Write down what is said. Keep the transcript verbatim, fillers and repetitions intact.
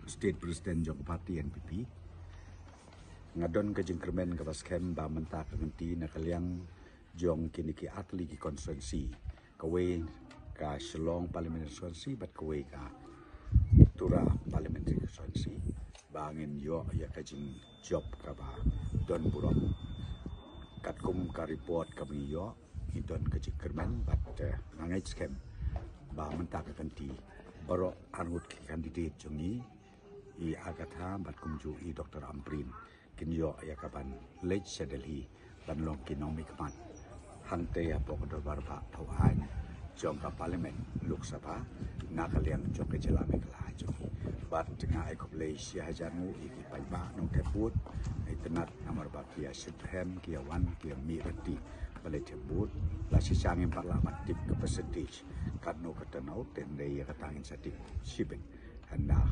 State President Jong Party N P P ngadon ke jengkermen ke baskem ba mentak ngenti nakaliang jong kini ki atli ki konstituensi kawe ka Shillong Parliamentary Constituency bat kawe ka Tura Parliamentary Constituency bangin yo ya kajing job ka ba don burok kat kum ka report kami yo idon ke jengkermen bat ngangai skem ba mentak ngenti baro angut ki kandidat jongi i agatha bat kumju i Doktor Amprin kinyo ya kaban lej sedeli ban long kinomi kaman hante ya pokdo barba tauhan jong ka parlimen Lok Sabha nakaliang jong ke jelame kala jongi bat tengah ai koplei sia janu i paiba nong teput ai tenat nomor bakia Shibhem kia wan kia mi reti balai tebut la sisangin parlament tip ke percentage karno ketenau tende ya katangin sadik sibin handa